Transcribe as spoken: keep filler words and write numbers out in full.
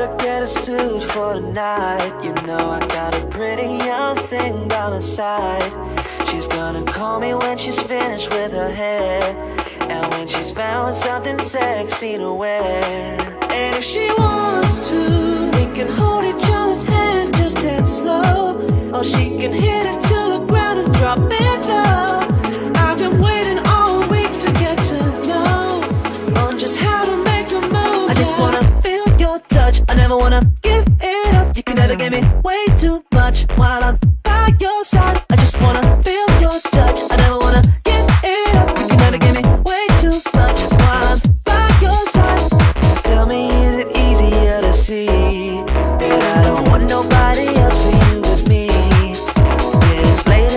better get a suit for tonight. You know I got a pretty young thing by my side. She's gonna call me when she's finished with her hair, and when she's found something sexy to wear. And if she wants to, we can hold each other's hands just that slow, or she can hit it to the ground and drop it low. I've been waiting all week to get to know on just how to make a move. I just wanna feel your touch, I never wanna give it up. You can never give me way too much while I'm by your side. I just wanna feel your touch, I never wanna give it up. You can never give me way too much while I'm by your side. Tell me, is it easier to see that I don't want nobody else for you with me? Yeah, it's late